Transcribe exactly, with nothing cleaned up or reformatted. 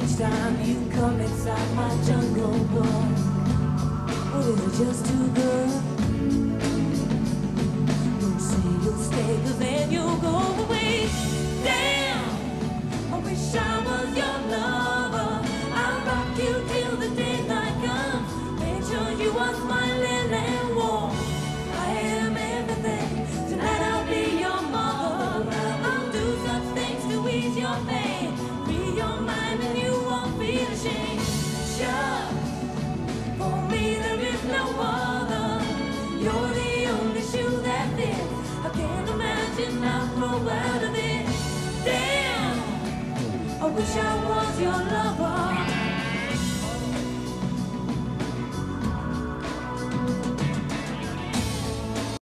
Each time you come inside my jungle door, or is it just too good? Don't say you'll stay, cause then you'll go away. Damn, I wish I was your lover. I'll rock you till the daylight comes. Make sure you are smiling and warm. I am everything. Tonight I'll be your mother. I'll do such things to ease your pain. Free your mind and you won't feel ashamed. Sure, for me there is no other. You're the only shoe that fits. I can't imagine I'll grow out of it. Damn, I wish I was your lover.